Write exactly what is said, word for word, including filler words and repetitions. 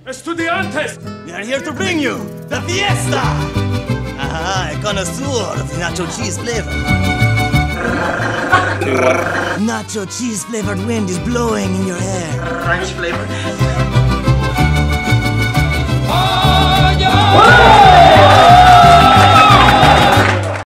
Estudiantes! We are here to bring you the fiesta! Aha, a connoisseur of the nacho cheese flavor. Two, one. Nacho cheese flavored wind is blowing in your hair. French flavor.